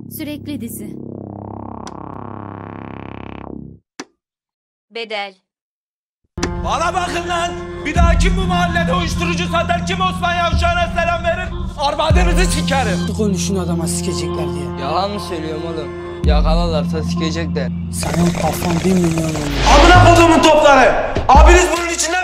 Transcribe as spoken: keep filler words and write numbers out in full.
Sürekli dizi. Bedel. Bana bakın lan! Bir daha kim bu mahallede uyuşturucu satar, kim Osman Yavşan'a selam verir? Arvadınızı sikerim! Konuşun adama sikecekler diye. Yalan mı söylüyorum oğlum? Yakalarlarsa sikecekler. Senin kafan bir milyon olmuş. Amına kodumun topları! Abiniz bunun içinde